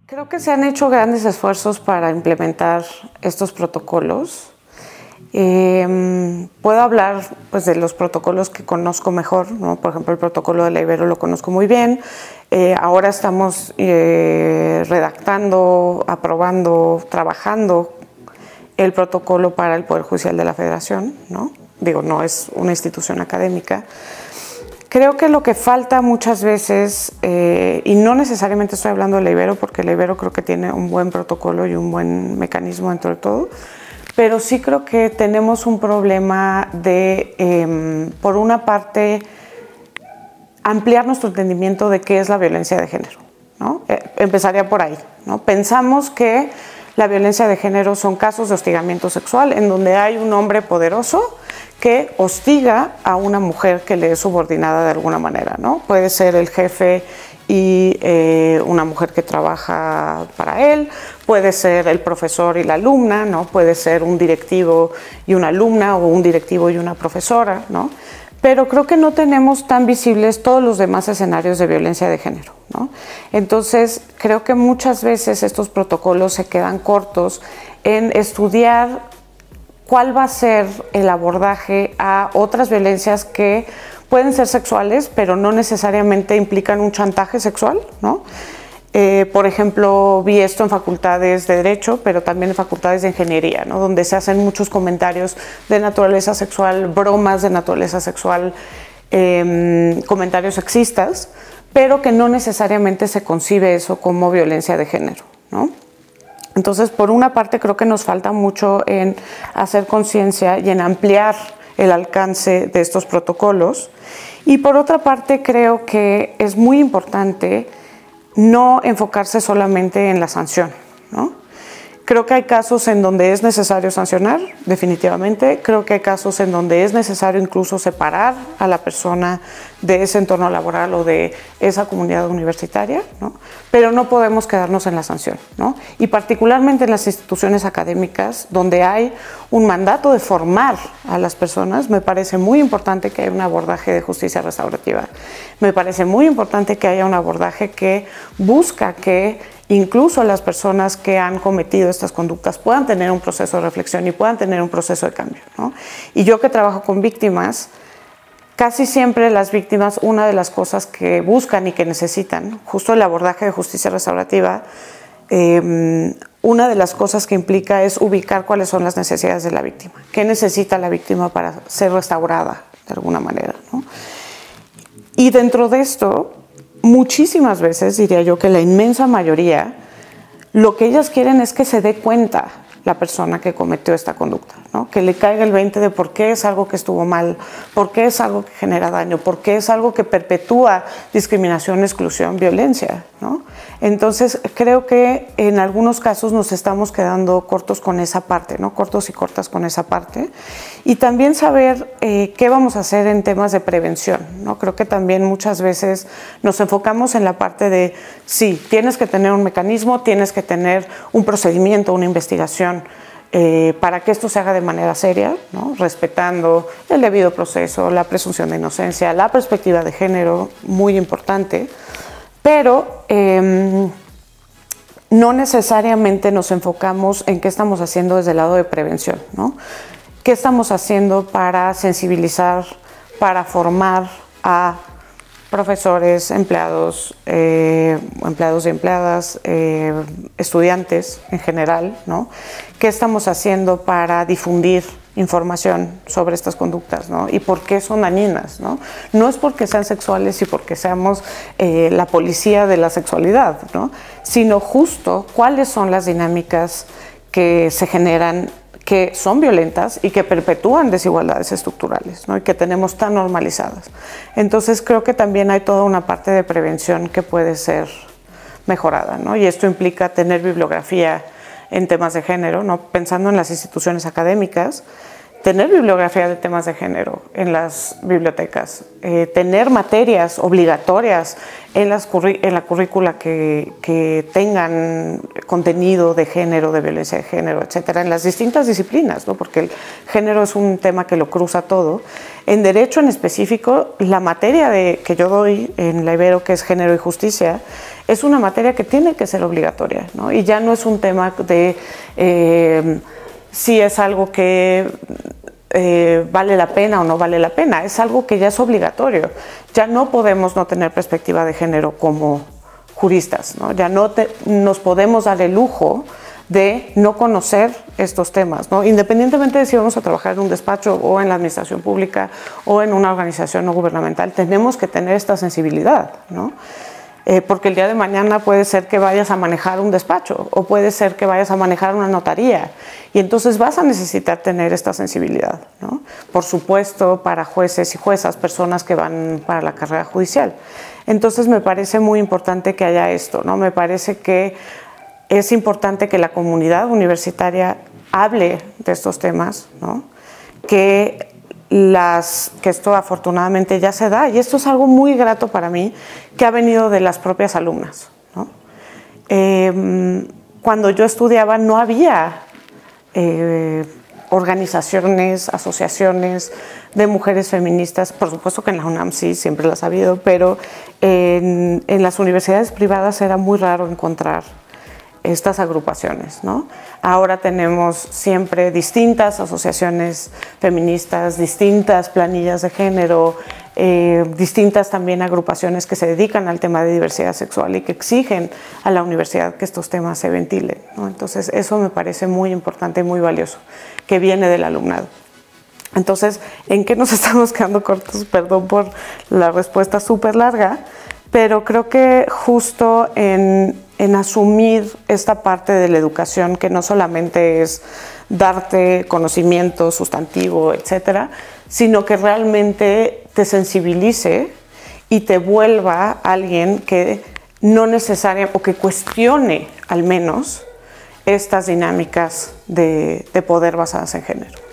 Creo que se han hecho grandes esfuerzos para implementar estos protocolos. Puedo hablar pues, de los protocolos que conozco mejor, ¿no? Por ejemplo, el protocolo de la Ibero lo conozco muy bien. Ahora estamos redactando, aprobando, trabajando el protocolo para el Poder Judicial de la Federación, ¿no? Digo, no es una institución académica. Creo que lo que falta muchas veces, y no necesariamente estoy hablando de la Ibero, porque la Ibero creo que tiene un buen protocolo y un buen mecanismo dentro de todo, pero sí creo que tenemos un problema de, por una parte, ampliar nuestro entendimiento de qué es la violencia de género, ¿no? Empezaría por ahí, ¿no? Pensamos que la violencia de género son casos de hostigamiento sexual en donde hay un hombre poderoso que hostiga a una mujer que le es subordinada de alguna manera, ¿no? Puede ser el jefe y una mujer que trabaja para él, puede ser el profesor y la alumna, ¿no? Puede ser un directivo y una alumna o un directivo y una profesora, ¿no? Pero creo que no tenemos tan visibles todos los demás escenarios de violencia de género, ¿no? Entonces, creo que muchas veces estos protocolos se quedan cortos en estudiar cuál va a ser el abordaje a otras violencias que pueden ser sexuales, pero no necesariamente implican un chantaje sexual, ¿no? Por ejemplo, vi esto en facultades de Derecho, pero también en facultades de Ingeniería, ¿no? Donde se hacen muchos comentarios de naturaleza sexual, bromas de naturaleza sexual, comentarios sexistas, pero que no necesariamente se concibe eso como violencia de género, ¿no? Entonces, por una parte, creo que nos falta mucho en hacer conciencia y en ampliar el alcance de estos protocolos. Y por otra parte, creo que es muy importante no enfocarse solamente en la sanción, ¿no? Creo que hay casos en donde es necesario sancionar, definitivamente. Creo que hay casos en donde es necesario incluso separar a la persona de ese entorno laboral o de esa comunidad universitaria, ¿no? Pero no podemos quedarnos en la sanción, ¿no? Y particularmente en las instituciones académicas, donde hay un mandato de formar a las personas, me parece muy importante que haya un abordaje de justicia restaurativa. Me parece muy importante que haya un abordaje que busca que incluso las personas que han cometido estas conductas puedan tener un proceso de reflexión y puedan tener un proceso de cambio, ¿no? Y yo que trabajo con víctimas, casi siempre las víctimas, una de las cosas que buscan y que necesitan, justo el abordaje de justicia restaurativa, una de las cosas que implica es ubicar cuáles son las necesidades de la víctima. ¿Qué necesita la víctima para ser restaurada de alguna manera, ¿no? Y dentro de esto, muchísimas veces, diría yo que la inmensa mayoría, lo que ellas quieren es que se dé cuenta la persona que cometió esta conducta, ¿no? Que le caiga el 20 de por qué es algo que estuvo mal, por qué es algo que genera daño, por qué es algo que perpetúa discriminación, exclusión, violencia, ¿no? Entonces, creo que en algunos casos nos estamos quedando cortos con esa parte, ¿no? Cortos y cortas con esa parte. Y también saber qué vamos a hacer en temas de prevención, ¿no? Creo que también muchas veces nos enfocamos en la parte de, sí, tienes que tener un mecanismo, tienes que tener un procedimiento, una investigación, para que esto se haga de manera seria, ¿no? Respetando el debido proceso, la presunción de inocencia, la perspectiva de género, muy importante, pero no necesariamente nos enfocamos en qué estamos haciendo desde el lado de prevención, ¿no? ¿Qué estamos haciendo para sensibilizar, para formar a profesores, empleados, empleados y empleadas, estudiantes en general, ¿no? ¿Qué estamos haciendo para difundir información sobre estas conductas, ¿no? Y por qué son dañinas, ¿no? No es porque sean sexuales y porque seamos la policía de la sexualidad, ¿no? Sino justo cuáles son las dinámicas que se generan, que son violentas y que perpetúan desigualdades estructurales, ¿no? Y que tenemos tan normalizadas. Entonces creo que también hay toda una parte de prevención que puede ser mejorada, ¿no? Y esto implica tener bibliografía en temas de género, ¿no? Pensando en las instituciones académicas, tener bibliografía de temas de género en las bibliotecas, tener materias obligatorias en la currícula que tengan contenido de género, de violencia de género, etcétera, en las distintas disciplinas, ¿no? Porque el género es un tema que lo cruza todo. En derecho en específico, la materia que yo doy en la Ibero, que es género y justicia, es una materia que tiene que ser obligatoria, ¿no? Y ya no es un tema de si es algo que vale la pena o no vale la pena, es algo que ya es obligatorio. Ya no podemos no tener perspectiva de género como juristas, ¿no? Ya no nos podemos dar el lujo de no conocer estos temas, ¿no? Independientemente de si vamos a trabajar en un despacho o en la administración pública o en una organización no gubernamental, tenemos que tener esta sensibilidad, ¿no? Porque el día de mañana puede ser que vayas a manejar un despacho o puede ser que vayas a manejar una notaría y entonces vas a necesitar tener esta sensibilidad, ¿no? Por supuesto, para jueces y juezas, personas que van para la carrera judicial. Entonces me parece muy importante que haya esto, ¿no? Me parece que es importante que la comunidad universitaria hable de estos temas, ¿no? Que esto afortunadamente ya se da, y esto es algo muy grato para mí, que ha venido de las propias alumnas, ¿no? Cuando yo estudiaba no había organizaciones, asociaciones de mujeres feministas, por supuesto que en la UNAM sí, siempre las ha habido, pero en las universidades privadas era muy raro encontrar estas agrupaciones, ¿no? Ahora tenemos siempre distintas asociaciones feministas, distintas planillas de género, distintas también agrupaciones que se dedican al tema de diversidad sexual y que exigen a la universidad que estos temas se ventilen, ¿no? Entonces eso me parece muy importante y muy valioso, que viene del alumnado. Entonces, ¿en qué nos estamos quedando cortos? Perdón por la respuesta súper larga, pero creo que justo en asumir esta parte de la educación, que no solamente es darte conocimiento sustantivo, etcétera, sino que realmente te sensibilice y te vuelva alguien que no necesariamente, o que cuestione al menos estas dinámicas de poder basadas en género.